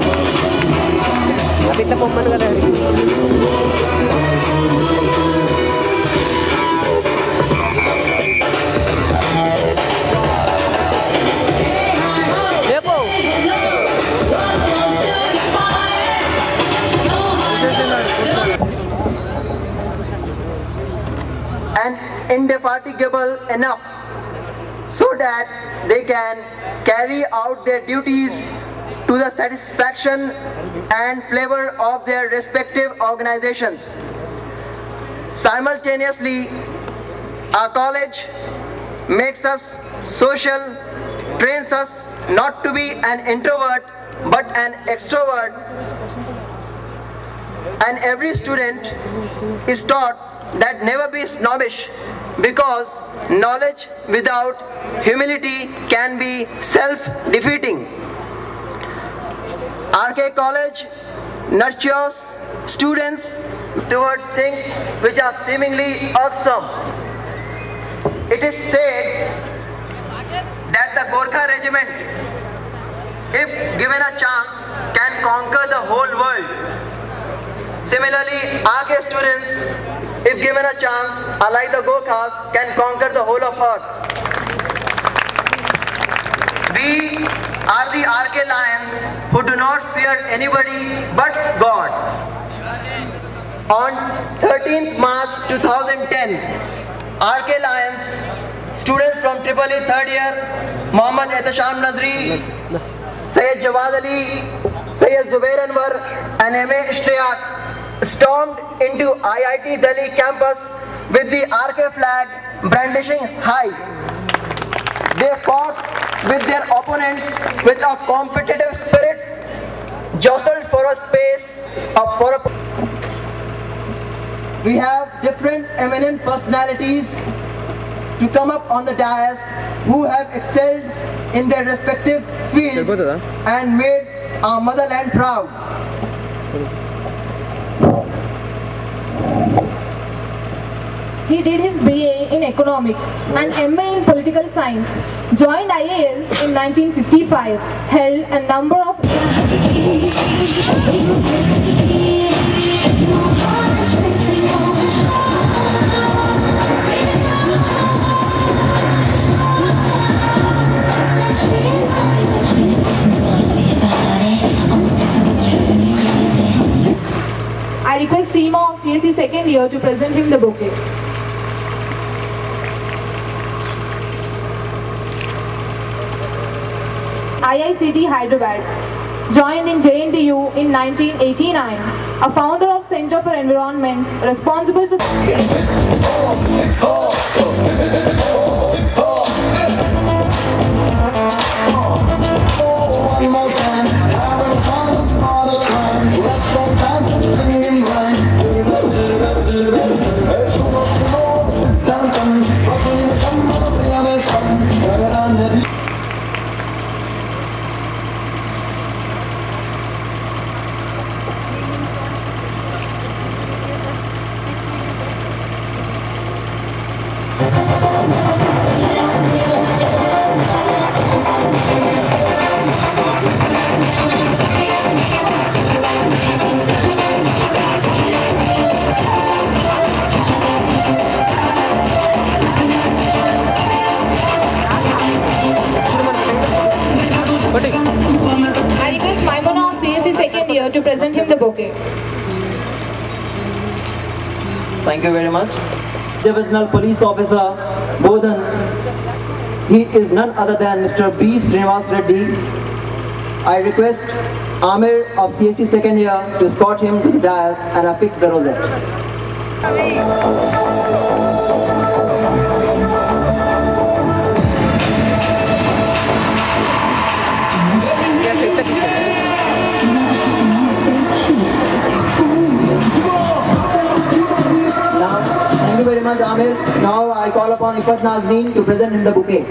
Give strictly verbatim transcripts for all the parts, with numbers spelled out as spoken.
Kapit na pumano ka na. And indefatigable enough so that they can carry out their duties to the satisfaction and flavor of their respective organizations. Simultaneously, our college makes us social, trains us not to be an introvert but an extrovert, and every student is taught that never be snobbish, because knowledge without humility can be self-defeating. R K College nurtures students towards things which are seemingly irksome. It is said that the Gorkha regiment, if given a chance, can conquer the whole world. Similarly, R K students, if given a chance, unlike the Gorkhas, can conquer the whole of earth. We are the R K Lions who do not fear anybody but God. On thirteenth March two thousand ten, R K Lions, students from Triple E third year, Mohammad Ehtasham Nazri, Sayyid Jawad Ali, Sayyid Zubair Anwar, and M A Ishtiyaq, stormed into I I T Delhi campus with the R K flag brandishing high. They fought with their opponents with a competitive spirit, jostled for a space of for a. We have different eminent personalities to come up on the dais who have excelled in their respective fields and made our motherland proud. He did his B A in economics and M A in political science, joined I A S in nineteen fifty-five, held a number of I request Seema of C S E second year to present him the bouquet. I I C T Hyderabad, joined in J N T U in nineteen eighty-nine, a founder of Center for Environment, responsible to to present him the bouquet. Thank you very much. Divisional Police Officer Bodhan. He is none other than Mister B. Srinivas Reddy. I request Amir of C S E second year to escort him to the dais and affix the rosette. Thank you very much, Amir. Now I call upon Ifat Nazneen to present him the bouquet.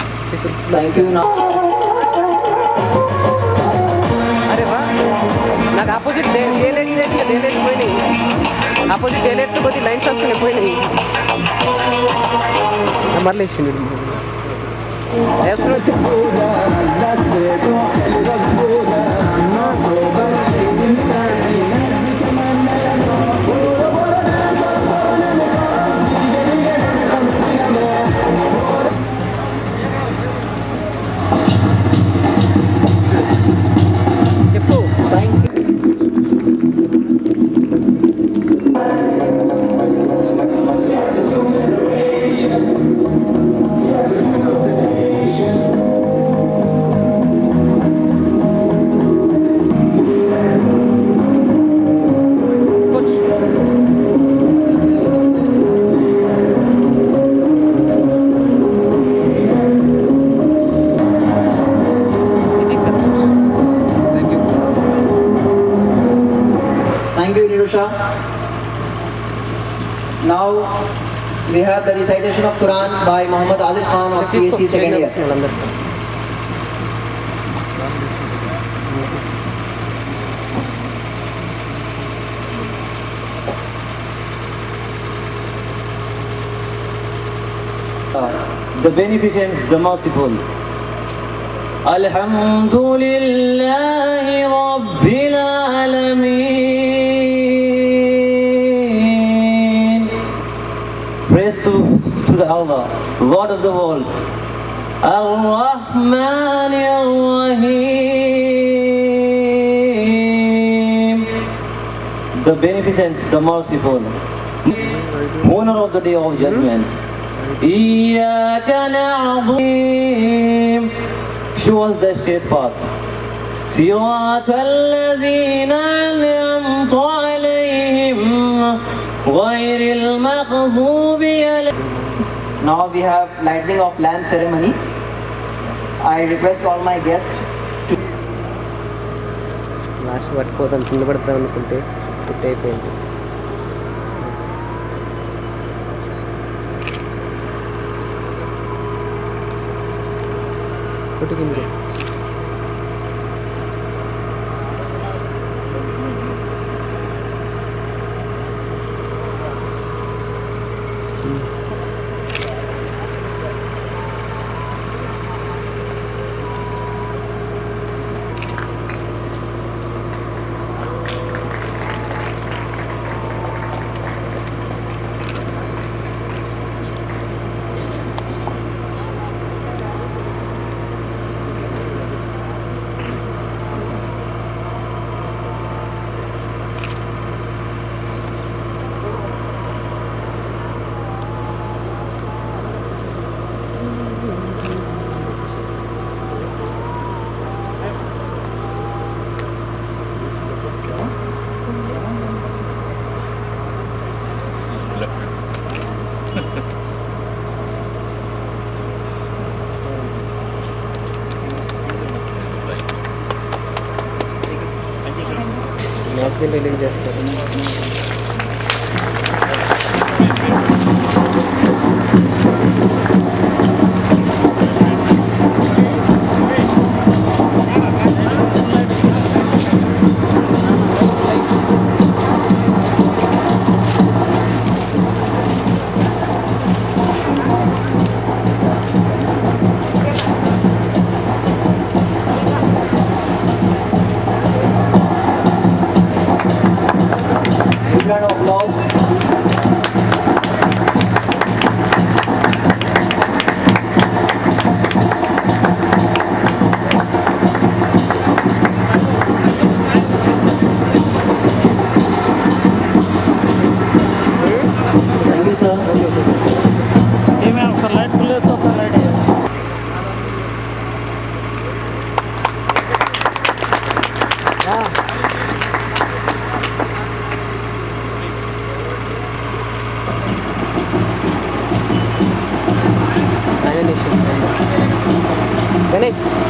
Thank you now. నాకు opposite day daylight ఇదే daylight పోయినాయి opposite day లైట్తో కొద్ది lines వస్తున్నాయి పోయినాయి మరలా ఇచ్చింది చెప్పు thank you Now we have the recitation of Quran by Muhammad Adil Khan of P S C second year. The beneficence, the merciful. Alhamdulillahi Rabbil Alameen. Praise to, to the Allah, Lord of the worlds. Ar-Rahman Ar-Rahim. The beneficence, the merciful. Owner of the day of judgment. إياك نعبد. Show us the straight path. صراط الذين أنعمت عليهم غير المغضوب عليهم. Now we have lighting of lamp ceremony. I request all my guests to last పట్టుకోదాం కింద పడతాం అనుకుంటే fit అయిపోయింది కొట్టు కింద magazine release చేస్తారు round of applause. Thank you, sir. Hey, ma'am, sir, light full is sir, light here. Ganesh